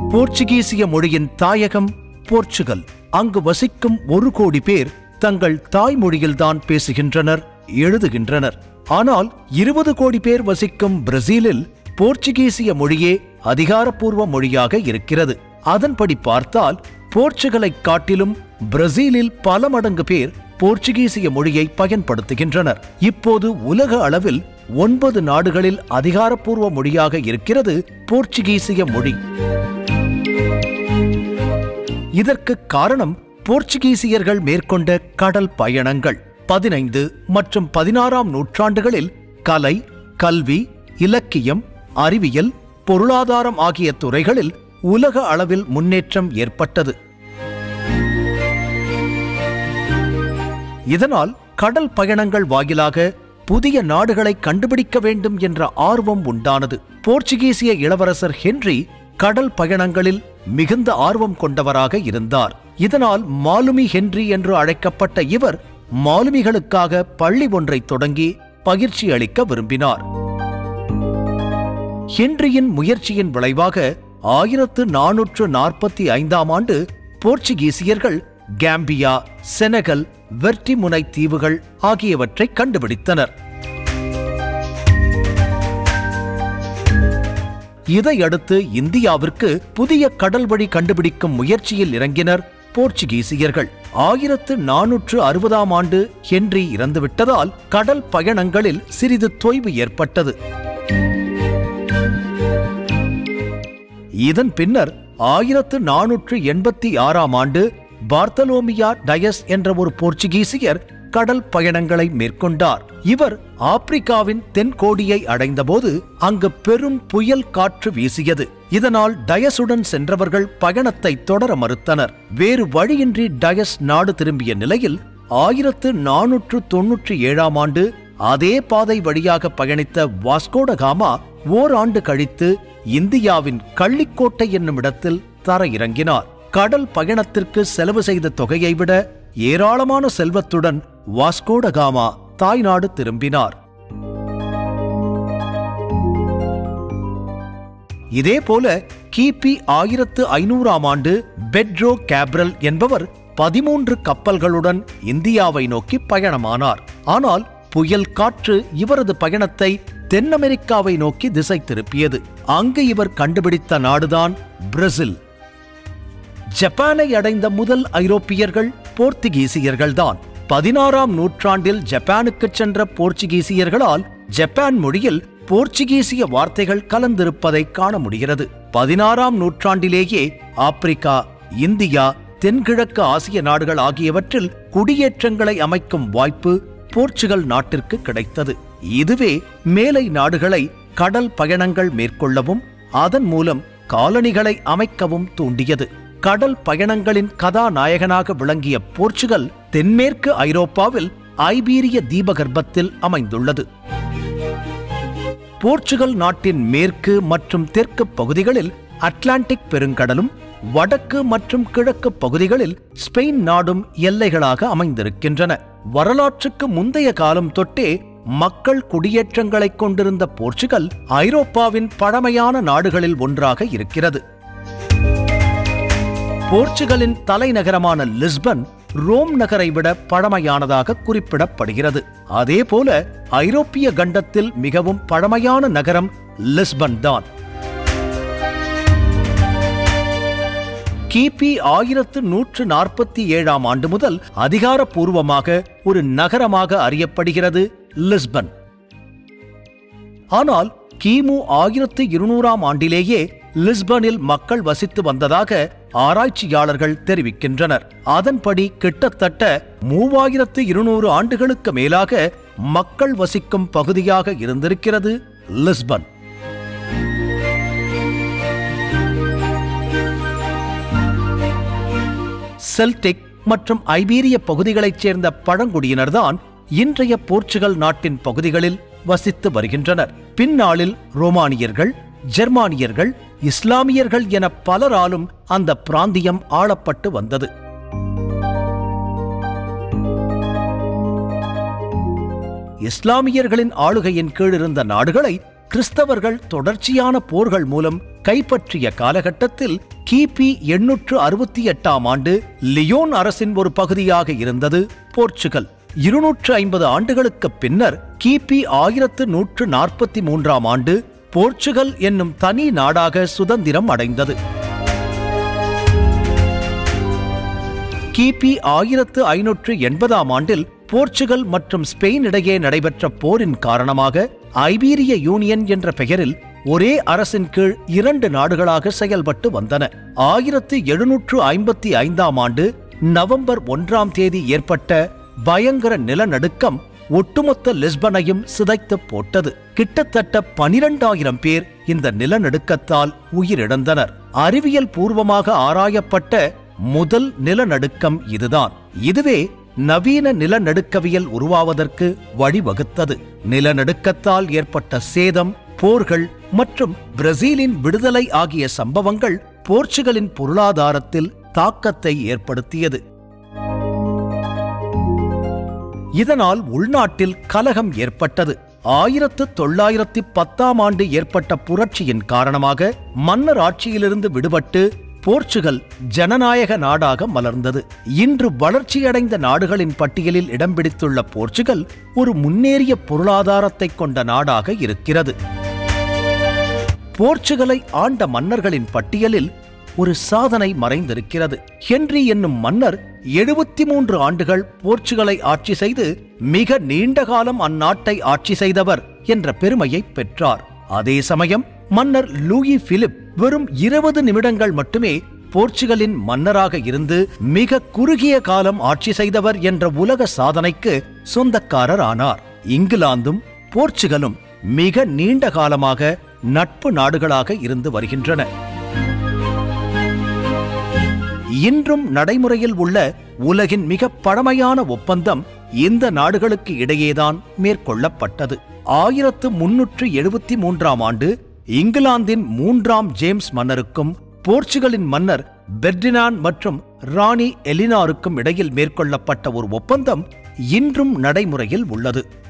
போர்ச்சுகீசிய மொழியின் தாயகம் போர்ச்சுகல். அங்கு வசிக்கும் 1 கோடி பேர் தங்கள் தாய்மொழியில்தான் பேசுகின்றனர், எழுதுகின்றனர். ஆனால் 20 கோடி பேர் வசிக்கும் பிரேசிலில் போர்ச்சுகீசிய மொழியே அதிகாரப்பூர்வ மொழியாக இருக்கிறது. அதன்படி பார்த்தால் போர்ச்சுகலை காட்டிலும் பிரேசிலில் பல மடங்கு பேர் போர்ச்சுகீசிய மொழியை பயன்படுத்துகின்றனர். இப்போது உலக அளவில் 9 நாடுகளில் அதிகாரப்பூர்வ மொழியாக இருக்கிறது போர்ச்சுகீசிய மொழி. இதற்கு காரணம் போர்ச்சுகீசியர்கள் மேற்கொண்ட கடல் பயணங்கள். 15 மற்றும் 16ஆம் நூற்றாண்டுகளில் கலை, கல்வி, இலக்கியம், அறிவியல், பொருளாதாரம் ஆகிய துறைகளில் உலக அளவில் முன்னேற்றம் ஏற்பட்டது. இதனால் கடல் பயணங்கள் வாயிலாக புதிய நாடுகளை கண்டுபிடிக்க வேண்டும் என்ற ஆர்வம் உண்டானது. போர்ச்சுகீசிய இளவரசர் ஹென்றி கடல் பயணங்களில் மிகுந்த ஆர்வம் கொண்டவராக இருந்தார். இதனால் மாலுமி ஹென்றி என்று அழைக்கப்பட்ட இவர் மாலுமிகளுக்காக பள்ளி ஒன்றை தொடங்கி பயிற்சி அளிக்க விரும்பினார். ஹென்ரியின் முயற்சியின் விளைவாக 1445ஆம் ஆண்டு போர்ச்சுகீசியர்கள் காம்பியா, செனகல், வெர்டிமுனை தீவுகள் ஆகியவற்றை கண்டுபிடித்தனர். இதையடுத்து இந்தியாவிற்கு புதிய கடல் வழி கண்டுபிடிக்கும் முயற்சியில் இறங்கினர் போர்ச்சுகீசியர்கள். 1460ஆம் ஆண்டு ஹென்றி இறந்துவிட்டதால் கடல் பயணங்களில் சிறிது தொய்வு ஏற்பட்டது. இதன் பின்னர் 1486ஆம் ஆண்டு பார்த்தலோமியா டயஸ் என்ற ஒரு போர்ச்சுகீசியர் கடல் பயணங்களை மேற்கொண்டார். இவர் ஆப்பிரிக்காவின் தென்கோடியை அடைந்தபோது அங்கு பெரும் புயல் காற்று வீசியது. இதனால் டயஸுடன் சென்றவர்கள் பயணத்தை தொடர மறுத்தனர். வேறு வழியின்றி டயஸ் நாடு திரும்பிய நிலையில் 1497ஆம் ஆண்டு அதே பாதை வழியாக பயணித்த வாஸ்கோடகாமா ஓராண்டு கழித்து இந்தியாவின் கள்ளிக்கோட்டை என்னும் இடத்தில் தரையிறங்கினார். கடல் பயணத்திற்கு செலவு செய்த தொகையை விட ஏராளமான செல்வத்துடன் வாஸ்கோடகாமா தாய்நாடு திரும்பினார். இதேபோல கிபி 1500ஆம் ஆண்டு பெட்ரோ கேப்ரல் என்பவர் 13 கப்பல்களுடன் இந்தியாவை நோக்கி பயணமானார். ஆனால் புயல் காற்று இவரது பயணத்தை தென் அமெரிக்காவை நோக்கி திசை திருப்பியது. அங்கு இவர் கண்டுபிடித்த நாடுதான் பிரேசில். ஜப்பானை அடைந்த முதல் ஐரோப்பியர்கள் போர்த்துகீசியர்கள்தான். 16ஆம் நூற்றாண்டில் ஜப்பானுக்கு சென்ற போர்ச்சுகீசியர்களால் ஜப்பான் மொழியில் போர்ச்சுகீசிய வார்த்தைகள் கலந்திருப்பதை காண முடிகிறது. 16ஆம் நூற்றாண்டிலேயே ஆப்பிரிக்கா, இந்தியா, தென்கிழக்கு ஆசிய நாடுகள் ஆகியவற்றில் குடியேற்றங்களை அமைக்கும் வாய்ப்பு போர்ச்சுகல் நாட்டிற்கு கிடைத்தது. இதுவே மேலை நாடுகளை கடல் பயணங்கள் மேற்கொள்ளவும் அதன் மூலம் காலனிகளை அமைக்கவும் தூண்டியது. கடல் பயணங்களின் கதாநாயகனாக விளங்கிய போர்ச்சுகல் தென்மேற்கு ஐரோப்பாவில் ஐபீரிய தீபகற்பத்தில் அமைந்துள்ளது. போர்ச்சுகல் நாட்டின் மேற்கு மற்றும் தெற்கு பகுதிகளில் அட்லாண்டிக் பெருங்கடலும், வடக்கு மற்றும் கிழக்கு பகுதிகளில் ஸ்பெயின் நாடும் எல்லைகளாக அமைந்திருக்கின்றன. வரலாற்றுக்கு முந்தைய காலம் தொட்டே மக்கள் குடியேற்றங்களை கொண்டிருந்த போர்ச்சுகல் ஐரோப்பாவின் பழமையான நாடுகளில் ஒன்றாக இருக்கிறது. போர்ச்சுகலின் தலைநகரமான லிஸ்பன் ரோம் நகரை விட பழமையானதாக குறிப்பிடப்படுகிறது. அதேபோல ஐரோப்பிய கண்டத்தில் மிகவும் பழமையான நகரம் லிஸ்பன் தான். கிபி 1147ஆம் ஆண்டு முதல் அதிகாரப்பூர்வமாக ஒரு நகரமாக அறியப்படுகிறது லிஸ்பன். ஆனால் கிமு 1200ஆம் ஆண்டிலேயே லிஸ்பனில் மக்கள் வசித்து வந்ததாக ஆராய்ச்சியாளர்கள் தெரிவிக்கின்றனர். அதன்படி கிட்டத்தட்ட 3200 ஆண்டுகளுக்கு மேலாக மக்கள் வசிக்கும் பகுதியாக இருந்திருக்கிறது லிஸ்பன். செல்டிக் மற்றும் ஐபீரிய பகுதிகளைச் சேர்ந்த பழங்குடியினர்தான் இன்றைய போர்ச்சுகல் நாட்டின் பகுதிகளில் வசித்து வருகின்றனர். பின்னாளில் ரோமானியர்கள், ஜெர்மானியர்கள், இஸ்லாமியர்கள் என பலராலும் அந்த பிராந்தியம் ஆளப்பட்டு வந்தது. இஸ்லாமியர்களின் ஆளுகையின் கீழ் இருந்த நாடுகளை கிறிஸ்தவர்கள் தொடர்ச்சியான போர்கள் மூலம் கைப்பற்றிய காலகட்டத்தில் கிபி 868ஆம் ஆண்டு லியோன் அரசின் ஒரு பகுதியாக இருந்தது போர்ச்சுகல். 250 ஆண்டுகளுக்கு பின்னர் கிபி 1143ஆம் ஆண்டு போர்ச்சுகல் என்னும் தனி நாடாக சுதந்திரம் அடைந்தது. கிபி 1580ஆம் ஆண்டில் போர்ச்சுகல் மற்றும் ஸ்பெயின் இடையே நடைபெற்ற போரின் காரணமாக ஐபீரிய யூனியன் என்ற பெயரில் ஒரே அரசின் கீழ் 2 நாடுகளாக செயல்பட்டு வந்தன. 1755ஆம் ஆண்டு நவம்பர் 1ஆம் தேதி ஏற்பட்ட பயங்கர நிலநடுக்கம் ஒட்டுமொத்த லிஸ்பனையும் சிதைத்து போட்டது. கிட்டத்தட்ட 12,000 பேர் இந்த நிலநடுக்கத்தால் உயிரிழந்தனர். அறிவியல் பூர்வமாக ஆராயப்பட்ட முதல் நிலநடுக்கம் இதுதான். இதுவே நவீன நிலநடுக்கவியல் உருவாவதற்கு வழிவகுத்தது. நிலநடுக்கத்தால் ஏற்பட்ட சேதம், போர்கள் மற்றும் பிரேசிலின் விடுதலை ஆகிய சம்பவங்கள் போர்ச்சுகலின் பொருளாதாரத்தில் தாக்கத்தை ஏற்படுத்தியது. இதனால் உள்நாட்டில் கலகம் ஏற்பட்டது. 1910ஆம் ஆண்டு ஏற்பட்ட புரட்சியின் காரணமாக மன்னர் ஆட்சியிலிருந்து விடுபட்டு போர்ச்சுகல் ஜனநாயக நாடாக மலர்ந்தது. இன்று வளர்ச்சியடைந்த நாடுகளின் பட்டியலில் இடம் பிடித்துள்ள போர்ச்சுகல் ஒரு முன்னேறிய பொருளாதாரத்தை கொண்ட நாடாக இருக்கிறது. போர்ச்சுகலை ஆண்ட மன்னர்களின் பட்டியலில் ஒரு சாதனை மறைந்திருக்கிறது. ஹென்றி என்னும் மன்னர் 73 ஆண்டுகள் போர்ச்சுகலை ஆட்சி செய்து மிக நீண்ட காலம் அந்நாட்டை ஆட்சி செய்தவர் என்ற பெருமையை பெற்றார். அதே சமயம் மன்னர் லூயி பிலிப் வெறும் 20 நிமிடங்கள் மட்டுமே போர்ச்சுகலின் மன்னராக இருந்து மிக குறுகிய காலம் ஆட்சி செய்தவர் என்ற உலக சாதனைக்கு சொந்தக்காரர் ஆனார். இங்கிலாந்தும் போர்ச்சுகலும் மிக நீண்ட காலமாக நட்பு நாடுகளாக இருந்து வருகின்றன. இன்றும் நடைமுறையில் உள்ள உலகின் மிக பழமையான ஒப்பந்தம் இந்த நாடுகளுக்கு இடையேதான் மேற்கொள்ளப்பட்டது. 1373ஆம் ஆண்டு இங்கிலாந்தின் 3ஆம் ஜேம்ஸ் மன்னருக்கும் போர்ச்சுகலின் மன்னர் பெர்டினாண்ட் மற்றும் ராணி எலினாருக்கும் இடையில் மேற்கொள்ளப்பட்ட ஒரு ஒப்பந்தம் இன்றும் நடைமுறையில் உள்ளது.